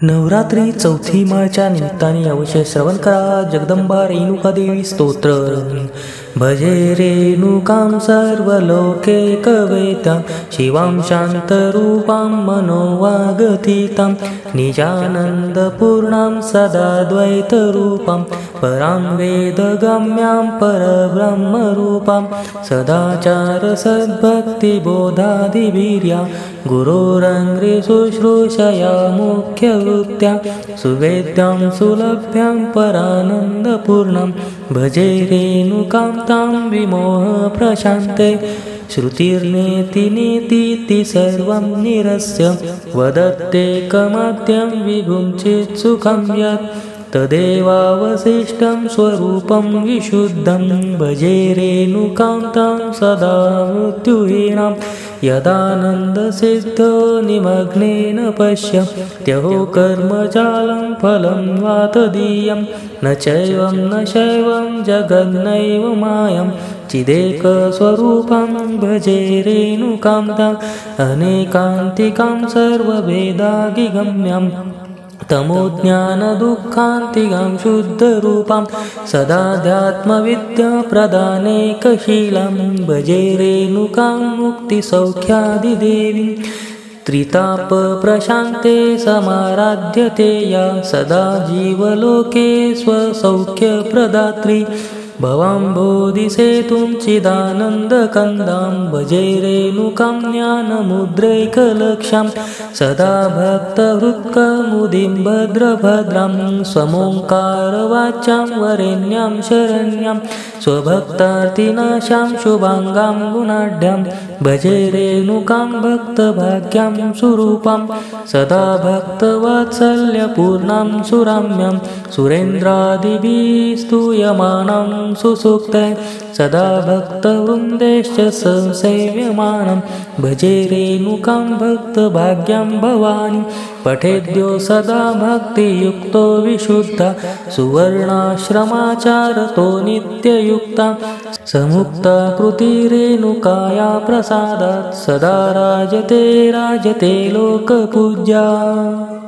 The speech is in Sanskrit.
नवरात्री चौथी माळच्या निमित्ताने अवश्य श्रवण करा जगदंबा रेणुका देवी स्तोत्र। भजे रेणुकां सर्वलोकैकवेद्यां शिवां शान्तरूपां मनोवागतितां निजानन्दपूर्णां सदा द्वैतरूपां परां वेदगम्यां परब्रह्मरूपां सदाचारसद्भक्तिबोधादिवीर्या गुरोरङ्घ्रिशुश्रूषया मुख्यवृत्त्या सुवेद्यां सुलभ्यां परानन्दपूर्णां भजे रेणुकां तां विमोहप्रशान्ते। श्रुतिर्नेति नेतीति सर्वं निरस्य वदत्येकमाद्यं विभुं चित्सुखं यत् तदेवावशिष्टं स्वरूपं विशुद्धं भजे रेणुकां तां सदा मृत्युहीनां यदानन्दसिद्धो निमग्नेन पश्यत्यहो कर्मजालं फलं वा तदीयं न चैवं न शैवं जगन्नैव मायं चिदेकस्वरूपं भजे रेणुकां ताम् अनेकान्तिकां सर्ववेदागिगम्यां तमोज्ञानदुःखान्तिकां शुद्धरूपां सदाध्यात्मविद्याप्रदानेकशीलां भजे रेणुकां मुक्तिसौख्यादिदेवीं त्रितापप्रशान्ते समाराध्यते या सदा जीवलोके स्वसौख्यप्रदात्री भवाम्बोधिसेतुं चिदानन्दकन्दां भजे रेणुकां ज्ञानमुद्रैकलक्ष्यां सदा भक्तहृत्कमुदिं भद्रभद्रां स्वमोङ्कारवाच्यां वरेण्यां शरण्यां स्वभक्तार्तिनाशां शुभाङ्गां गुणाढ्यां भजे रेणुकां भक्तभाग्यां सुरूपां सदा भक्तवात्सल्यपूर्णां सुराम्यां सुरेन्द्रादिभिः स्तूयमानां सुसूक्ते सदा भक्तवृन्दैश्च संसेव्यमानं भजे रेणुकां भक्तभाग्यां भवानी पठेद्यो सदा भक्तियुक्तो विशुद्धा सुवर्णाश्रमाचारतो नित्ययुक्ता समुक्ता कृति रेणुकाया प्रसादात् सदा राजते लोकपूज्या।